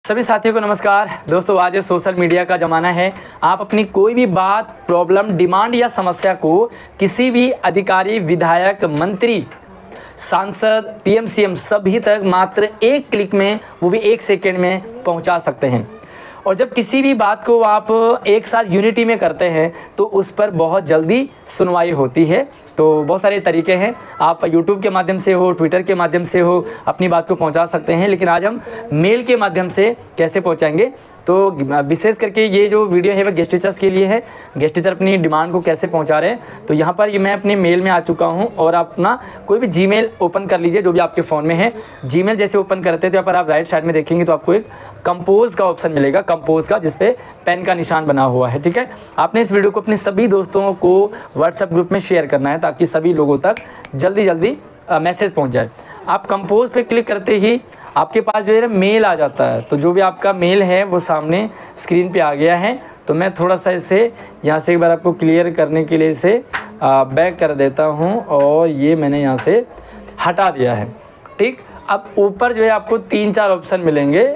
सभी साथियों को नमस्कार। दोस्तों, आज सोशल मीडिया का ज़माना है। आप अपनी कोई भी बात, प्रॉब्लम, डिमांड या समस्या को किसी भी अधिकारी, विधायक, मंत्री, सांसद, पीएम, सीएम सभी तक मात्र एक क्लिक में, वो भी 1 सेकंड में पहुंचा सकते हैं। और जब किसी भी बात को आप एक साथ यूनिटी में करते हैं तो उस पर बहुत जल्दी सुनवाई होती है। तो बहुत सारे तरीके हैं, आप यूट्यूब के माध्यम से हो, ट्विटर के माध्यम से हो, अपनी बात को पहुंचा सकते हैं। लेकिन आज हम मेल के माध्यम से कैसे पहुंचाएंगे, तो विशेष करके ये जो वीडियो है वह गेस्ट टीचर्स के लिए है। गेस्ट टीचर अपनी डिमांड को कैसे पहुंचा रहे हैं। तो यहाँ पर मैं अपने मेल में आ चुका हूँ और आप अपना कोई भी जीमेल ओपन कर लीजिए जो भी आपके फ़ोन में है। जीमेल जैसे ओपन करते हैं तो यहाँ पर आप राइट साइड में देखेंगे तो आपको एक कंपोज का ऑप्शन मिलेगा, कंपोज का, जिस पे पेन का निशान बना हुआ है। ठीक है, आपने इस वीडियो को अपने सभी दोस्तों को व्हाट्सएप ग्रुप में शेयर करना है ताकि सभी लोगों तक जल्दी मैसेज पहुँच जाए। आप कंपोज पे क्लिक करते ही आपके पास जो है मेल आ जाता है। तो जो भी आपका मेल है वो सामने स्क्रीन पे आ गया है। तो मैं थोड़ा सा इसे यहाँ से एक बार आपको क्लियर करने के लिए इसे बैक कर देता हूँ और ये मैंने यहाँ से हटा दिया है। ठीक, अब ऊपर जो है आपको 3-4 ऑप्शन मिलेंगे।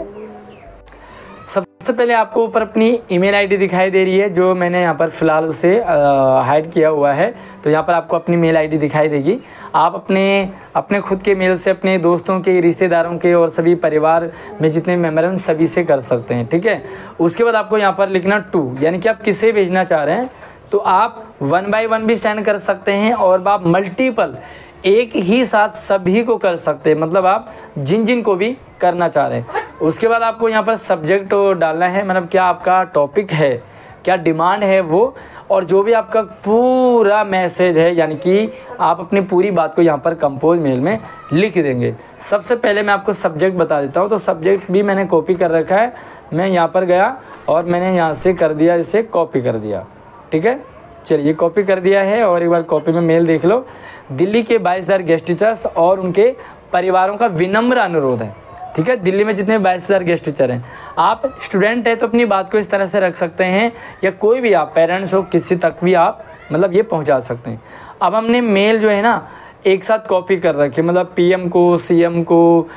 सबसे पहले आपको ऊपर अपनी ईमेल आईडी दिखाई दे रही है जो मैंने यहाँ पर फ़िलहाल उसे हाइड किया हुआ है। तो यहाँ पर आपको अपनी मेल आईडी दिखाई देगी। आप अपने खुद के मेल से अपने दोस्तों के, रिश्तेदारों के और सभी परिवार में जितने मेंबर हैं उन सभी से कर सकते हैं। ठीक है, उसके बाद आपको यहाँ पर लिखना टू, यानी कि आप किसे भेजना चाह रहे हैं। तो आप 1 बाय 1 भी सेंड कर सकते हैं और आप मल्टीपल एक ही साथ सभी को कर सकते हैं, मतलब आप जिन को भी करना चाह रहे हैं। उसके बाद आपको यहाँ पर सब्जेक्ट डालना है, मतलब क्या आपका टॉपिक है, क्या डिमांड है वो, और जो भी आपका पूरा मैसेज है, यानी कि आप अपनी पूरी बात को यहाँ पर कंपोज मेल में लिख देंगे। सबसे पहले मैं आपको सब्जेक्ट बता देता हूँ। तो सब्जेक्ट भी मैंने कॉपी कर रखा है। मैं यहाँ पर गया और मैंने यहाँ से कर दिया, इसे कॉपी कर दिया। ठीक है, चलिए कॉपी कर दिया है और एक बार कॉपी में मेल देख लो। दिल्ली के 22,000 गेस्ट टीचर्स और उनके परिवारों का विनम्र अनुरोध है। ठीक है, दिल्ली में जितने 22,000 गेस्ट टीचर हैं, आप स्टूडेंट हैं तो अपनी बात को इस तरह से रख सकते हैं, या कोई भी आप पेरेंट्स हो, किसी तक भी आप मतलब ये पहुंचा सकते हैं। अब हमने मेल जो है ना एक साथ कॉपी कर रखे, मतलब पीएम को, सीएम को,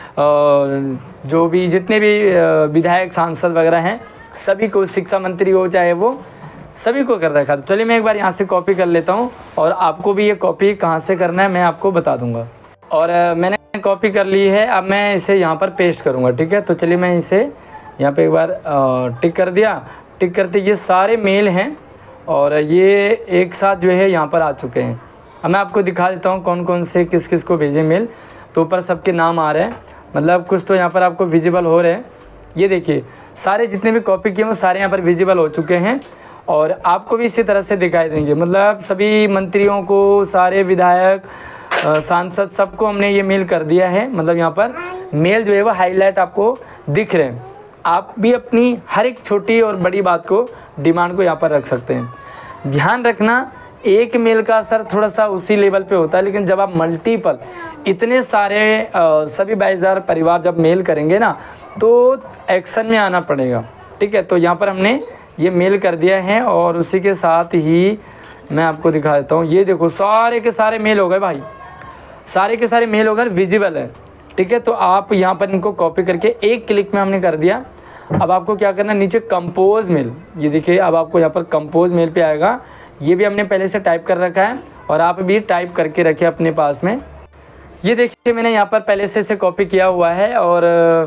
जो भी जितने भी विधायक, सांसद वगैरह हैं सभी को, शिक्षा मंत्री हो चाहे वो, सभी को कर रखा। तो चलिए मैं एक बार यहाँ से कॉपी कर लेता हूँ और आपको भी ये कॉपी कहाँ से करना है मैं आपको बता दूँगा। और मैंने कॉपी कर ली है, अब मैं इसे यहाँ पर पेस्ट करूँगा। ठीक है, तो चलिए मैं इसे यहाँ पे एक बार टिक कर दिया। टिक करते ये सारे मेल हैं और ये एक साथ जो है यहाँ पर आ चुके हैं। अब मैं आपको दिखा देता हूँ कौन कौन से किस किस को भेजे मेल। तो ऊपर सबके नाम आ रहे हैं, मतलब कुछ तो यहाँ पर आपको विजिबल हो रहे हैं। ये देखिए सारे जितने भी कॉपी किए वो सारे यहाँ पर विजिबल हो चुके हैं और आपको भी इसी तरह से दिखाई देंगे। मतलब सभी मंत्रियों को, सारे विधायक, सांसद, सबको हमने ये मेल कर दिया है। मतलब यहाँ पर मेल जो है वो हाईलाइट आपको दिख रहे हैं। आप भी अपनी हर एक छोटी और बड़ी बात को, डिमांड को यहाँ पर रख सकते हैं। ध्यान रखना, एक मेल का असर थोड़ा सा उसी लेवल पे होता है, लेकिन जब आप मल्टीपल इतने सारे सभी 22,000 परिवार जब मेल करेंगे ना तो एक्शन में आना पड़ेगा। ठीक है, तो यहाँ पर हमने ये मेल कर दिया है और उसी के साथ ही मैं आपको दिखा देता हूँ। ये देखो सारे के सारे मेल हो गए भाई, सारे के सारे मेल हो गए, विजिबल है। ठीक है, तो आप यहाँ पर इनको कॉपी करके एक क्लिक में हमने कर दिया। अब आपको क्या करना है, नीचे कंपोज मेल, ये देखिए अब आपको यहाँ पर कंपोज मेल पे आएगा। ये भी हमने पहले से टाइप कर रखा है और आप भी टाइप करके रखिए अपने पास में। ये देखिए मैंने यहाँ पर पहले से इसे कॉपी किया हुआ है और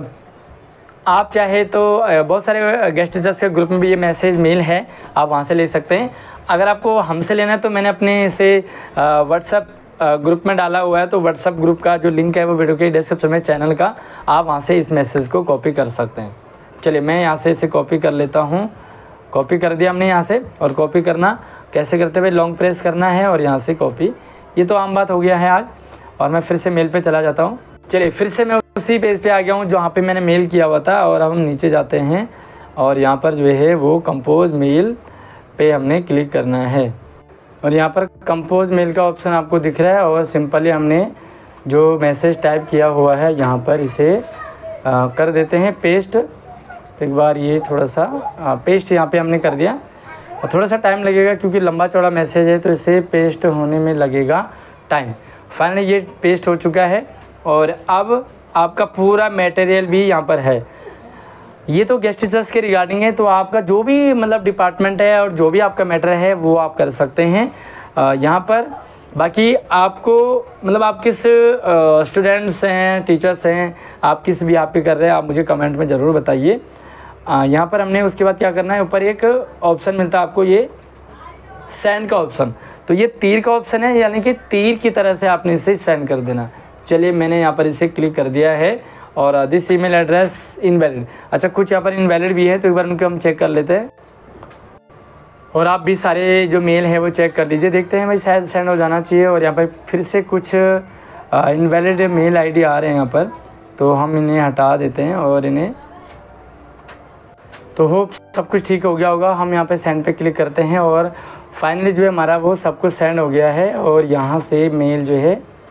आप चाहे तो बहुत सारे गेस्ट टीचर्स के ग्रुप में भी ये मैसेज मेल है, आप वहाँ से ले सकते हैं। अगर आपको हमसे लेना है तो मैंने अपने इसे व्हाट्सएप ग्रुप में डाला हुआ है। तो व्हाट्सएप ग्रुप का जो लिंक है वो वीडियो के डिस्क्रिप्शन में चैनल का, आप वहाँ से इस मैसेज को कॉपी कर सकते हैं। चलिए मैं यहाँ से इसे कॉपी कर लेता हूँ। कॉपी कर दिया हमने यहाँ से। और कॉपी करना कैसे करते हुए, लॉन्ग प्रेस करना है और यहाँ से कॉपी। ये तो आम बात हो गया है आज। और मैं फिर से मेल पे चला जाता हूँ। चलिए फिर से मैं उसी पेज पे आ गया हूँ जहाँ पे मैंने मेल किया हुआ था और अब हम नीचे जाते हैं और यहाँ पर जो है वो कंपोज मेल पे हमने क्लिक करना है। और यहाँ पर कंपोज मेल का ऑप्शन आपको दिख रहा है और सिंपली हमने जो मैसेज टाइप किया हुआ है यहाँ पर इसे कर देते हैं पेस्ट। एक बार ये थोड़ा सा पेस्ट यहाँ पे हमने कर दिया और थोड़ा सा टाइम लगेगा क्योंकि लंबा चौड़ा मैसेज है तो इसे पेस्ट होने में लगेगा टाइम। फाइनली ये पेस्ट हो चुका है और अब आपका पूरा मटेरियल भी यहाँ पर है। ये तो गेस्ट टीचर्स के रिगार्डिंग है। तो आपका जो भी मतलब डिपार्टमेंट है और जो भी आपका मैटर है वो आप कर सकते हैं यहाँ पर। बाकी आपको मतलब आप किस स्टूडेंट्स हैं, टीचर्स हैं, आप किस भी आप पे कर रहे हैं, आप मुझे कमेंट में ज़रूर बताइए। यहाँ पर हमने उसके बाद क्या करना है, ऊपर एक ऑप्शन मिलता है आपको, ये सेंड का ऑप्शन। तो ये तीर का ऑप्शन है, यानी कि तीर की तरह से आपने इसे सेंड कर देना। चलिए मैंने यहाँ पर इसे क्लिक कर दिया है। और दिस ईमेल एड्रेस इनवैलिड। अच्छा, कुछ यहाँ पर इनवैलिड भी है, तो एक बार उनको हम चेक कर लेते हैं। और आप भी सारे जो मेल है वो चेक कर लीजिए, देखते हैं भाई शायद सेंड हो जाना चाहिए। और यहाँ पर फिर से कुछ इनवैलिड मेल आईडी आ रहे हैं यहाँ पर, तो हम इन्हें हटा देते हैं और इन्हें, तो होप सब कुछ ठीक हो गया होगा। हम यहाँ पे सेंड पे क्लिक करते हैं और फाइनली जो है हमारा वो सब कुछ सेंड हो गया है। और यहाँ से मेल जो है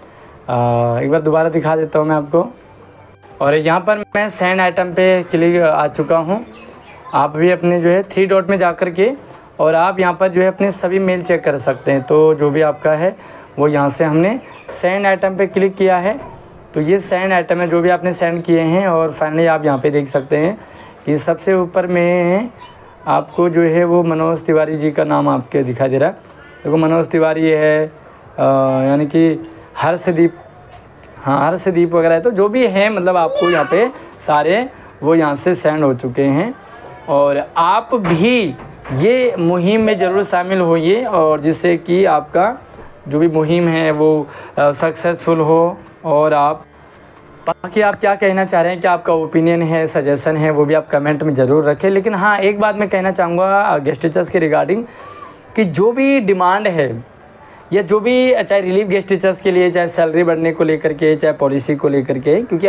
एक बार दोबारा दिखा देता हूँ मैं आपको। और यहाँ पर मैं सेंड आइटम पे क्लिक आ चुका हूँ। आप भी अपने जो है 3 डॉट में जा कर के और आप यहाँ पर जो है अपने सभी मेल चेक कर सकते हैं। तो जो भी आपका है वो यहाँ से हमने सेंड आइटम पे क्लिक किया है, तो ये सेंड आइटम है जो भी आपने सेंड किए हैं। और फाइनली आप यहाँ पे देख सकते हैं कि सबसे ऊपर में आपको जो है वो मनोज तिवारी जी का नाम आपके दिखाई दे रहा है। देखो मनोज तिवारी है, यानी कि हर्षदीप, हाँ हर्षदीप वगैरह है। तो जो भी है मतलब आपको यहाँ पे सारे वो यहाँ से सेंड हो चुके हैं। और आप भी ये मुहिम में ज़रूर शामिल होइए, और जिससे कि आपका जो भी मुहिम है वो सक्सेसफुल हो। और आप बाकी आप क्या कहना चाह रहे हैं, क्या आपका ओपिनियन है, सजेशन है, वो भी आप कमेंट में ज़रूर रखें। लेकिन हाँ, एक बात मैं कहना चाहूँगा गेस्ट टीचर्स के रिगार्डिंग, कि जो भी डिमांड है या जो भी चाहे रिलीफ गेस्ट टीचर्स के लिए, चाहे सैलरी बढ़ने को लेकर के, चाहे पॉलिसी को लेकर के, क्योंकि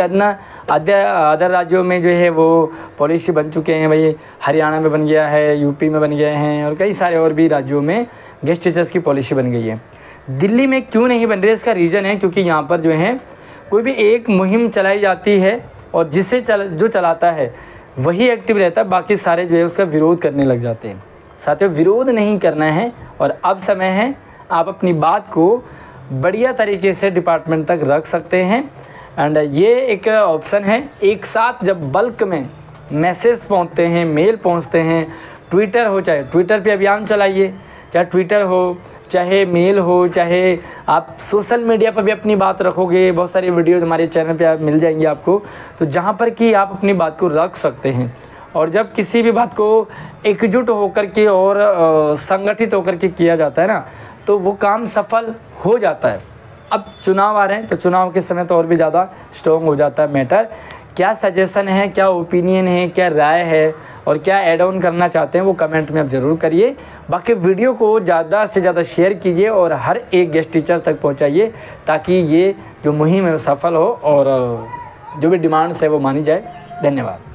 अदर राज्यों में जो है वो पॉलिसी बन चुके हैं भाई। हरियाणा में बन गया है, यूपी में बन गए हैं, और कई सारे और भी राज्यों में गेस्ट टीचर्स की पॉलिसी बन गई है। दिल्ली में क्यों नहीं बन रही है, इसका रीज़न है क्योंकि यहाँ पर जो है कोई भी एक मुहिम चलाई जाती है और जो चलाता है वही एक्टिव रहता है, बाकी सारे जो है उसका विरोध करने लग जाते हैं। साथियों, विरोध नहीं करना है और अब समय है आप अपनी बात को बढ़िया तरीके से डिपार्टमेंट तक रख सकते हैं। एंड ये एक ऑप्शन है, एक साथ जब बल्क में मैसेज पहुंचते हैं, मेल पहुंचते हैं, ट्विटर हो, चाहे ट्विटर पे अभियान चलाइए, चाहे ट्विटर हो, चाहे मेल हो, चाहे आप सोशल मीडिया पर भी अपनी बात रखोगे। बहुत सारी वीडियोज़ हमारे चैनल पे मिल जाएंगी आपको, तो जहाँ पर कि आप अपनी बात को रख सकते हैं। और जब किसी भी बात को एकजुट होकर के और संगठित होकर के किया जाता है ना, तो वो काम सफल हो जाता है। अब चुनाव आ रहे हैं, तो चुनाव के समय तो और भी ज़्यादा स्ट्रॉन्ग हो जाता है मैटर। क्या सजेशन है, क्या ओपिनियन है, क्या राय है और क्या ऐड ऑन करना चाहते हैं, वो कमेंट में आप ज़रूर करिए। बाकी वीडियो को ज़्यादा से ज़्यादा शेयर कीजिए और हर एक गेस्ट टीचर तक पहुंचाइए, ताकि ये जो मुहिम है वो सफल हो और जो भी डिमांड्स है वो मानी जाए। धन्यवाद।